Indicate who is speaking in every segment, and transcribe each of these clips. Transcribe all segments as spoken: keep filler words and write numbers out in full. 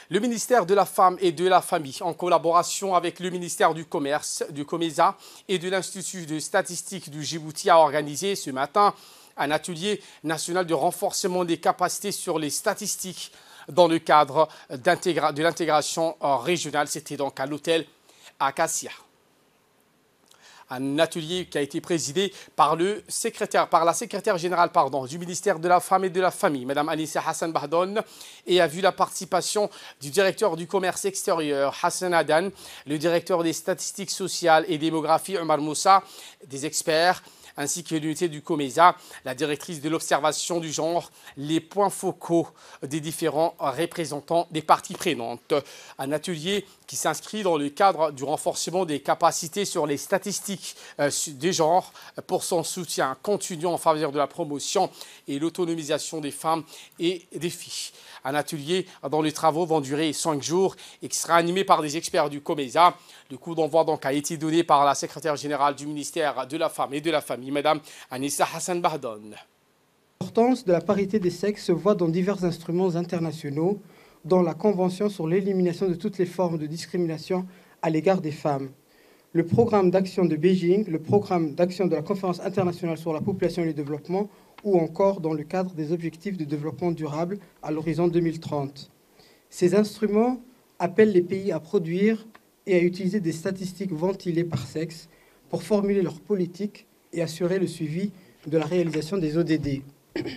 Speaker 1: Le ministère de la Femme et de la Famille, en collaboration avec le ministère du Commerce, du COMESA et de l'Institut de statistique du Djibouti, a organisé ce matin un atelier national de renforcement des capacités sur les statistiques dans le cadre de l'intégration régionale. C'était donc à l'hôtel Acacia. Un atelier qui a été présidé par, le secrétaire, par la secrétaire générale pardon, du ministère de la Femme et de la Famille, Mme Anissa Hassan Bahdoun, et a vu la participation du directeur du commerce extérieur, Hassan Adan, le directeur des statistiques sociales et démographie, Omar Moussa, des experts, ainsi que l'unité du COMESA, la directrice de l'observation du genre, les points focaux des différents représentants des parties prenantes. Un atelier qui s'inscrit dans le cadre du renforcement des capacités sur les statistiques euh, des genres pour son soutien continu en faveur de la promotion et l'autonomisation des femmes et des filles. Un atelier dont les travaux vont durer cinq jours et qui sera animé par des experts du COMESA. Le coup d'envoi donc a été donné par la secrétaire générale du ministère de la Femme et de la Famille, Mme Anissa Hassan Bahdoun.
Speaker 2: L'importance de la parité des sexes se voit dans divers instruments internationaux, dont la Convention sur l'élimination de toutes les formes de discrimination à l'égard des femmes, le programme d'action de Beijing, le programme d'action de la Conférence internationale sur la population et le développement, ou encore dans le cadre des objectifs de développement durable à l'horizon deux mille trente. Ces instruments appellent les pays à produire et à utiliser des statistiques ventilées par sexe pour formuler leurs politiques et assurer le suivi de la réalisation des O D D.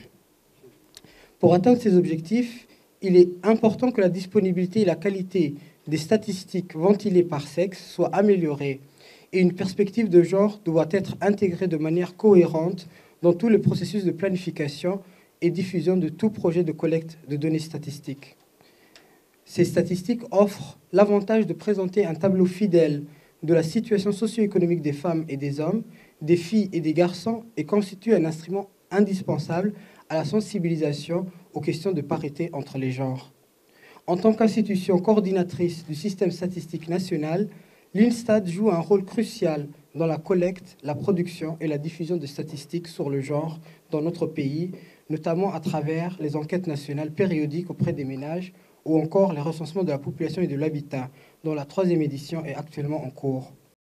Speaker 2: Pour atteindre ces objectifs, il est important que la disponibilité et la qualité des statistiques ventilées par sexe soient améliorées et une perspective de genre doit être intégrée de manière cohérente dans tout le processus de planification et diffusion de tout projet de collecte de données statistiques. Ces statistiques offrent l'avantage de présenter un tableau fidèle de la situation socio-économique des femmes et des hommes, des filles et des garçons et constituent un instrument indispensable à la sensibilisation aux questions de parité entre les genres. En tant qu'institution coordinatrice du système statistique national, l'INSTAT joue un rôle crucial dans la collecte, la production et la diffusion de statistiques sur le genre dans notre pays, notamment à travers les enquêtes nationales périodiques auprès des ménages ou encore les recensements de la population et de l'habitat, dont la troisième édition est actuellement en cours.